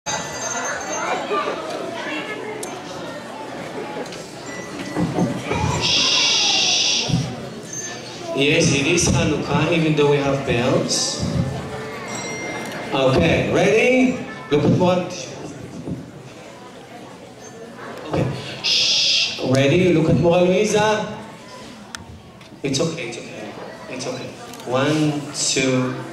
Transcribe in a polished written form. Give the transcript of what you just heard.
Shh. Yes, it is Hanukkah, even though we have bells. Okay, ready? Look at what? Okay. Shh. Ready? Look at Mora Luisa. It's okay, it's okay. It's okay. 1, 2,